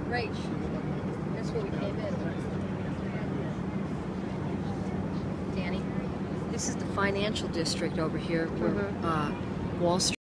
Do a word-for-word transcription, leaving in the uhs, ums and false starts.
Right. That's where we came in. Danny, this is the financial district over here where Mhm. uh, Wall Street.